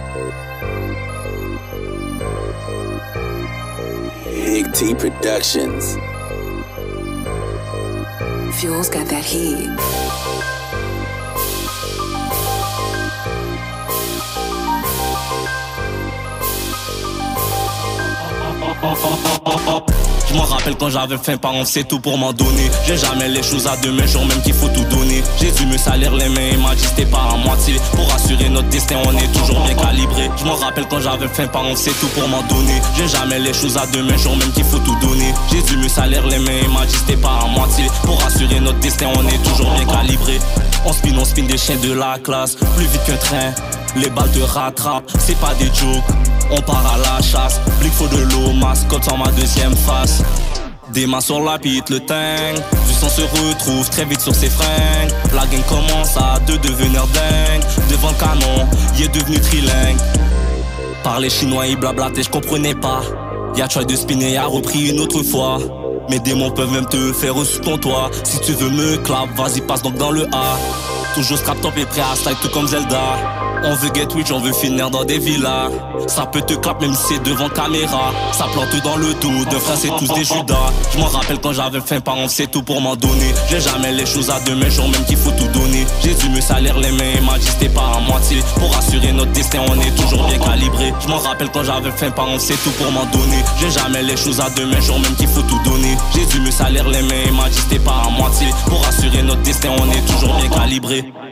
Big T Productions. Fuel's got that heat. Je m'en rappelle quand j'avais faim, par contre c'est tout pour m'en donner. J'ai jamais les choses à demain, jour même qu'il faut tout donner. J'ai dû me salir les mains et m'a dit c'était pas à moitié. Pour assurer notre destin, on est toujours bien calibré. Je m'en rappelle quand j'avais faim, par contre c'est tout pour m'en donner. J'ai jamais les choses à demain, jour même qu'il faut tout donner. J'ai dû me salir les mains et m'a dit c'était pas à moitié. Pour assurer notre destin, on est toujours bien calibré. On spin des chiens de la classe, plus vite qu'un train. Les balles te rattrapent, c'est pas des jokes. On part à la chasse, blick faut de l'eau, mascotte sans ma deuxième face. Des mains sur la pite, le tang. Du sang se retrouve très vite sur ses fringues. La gang commence à devenir dingue. Devant le canon, il est devenu trilingue. Parler chinois et blablater, je comprenais pas. Y'a try de spinner, y'a repris une autre fois. Mes démons peuvent même te faire sous ton toit. Si tu veux me clap, vas-y passe donc dans le A. Toujours scrap top et prêt à slide tout comme Zelda. On veut get rich, on veut finir dans des villas. Ça peut te clap même si c'est devant caméra. Ça plante dans le dos, de frères c'est tous des Judas. Je m'en rappelle quand j'avais faim, par contre c'est tout pour m'en donner. J'ai jamais les choses à demain, jour même qu'il faut tout donner. J'ai dû me salir les mains et m'a dit c'était pas à moitié. Pour assurer notre destin, on est toujours bien calibré. Je m'en rappelle quand j'avais faim, par contre c'est tout pour m'en donner. J'ai jamais les choses à demain, jour même qu'il faut tout donner. J'ai dû me salir les mains et m'a dit c'était pas à moitié. Pour assurer notre destin, on est toujours bien calibré.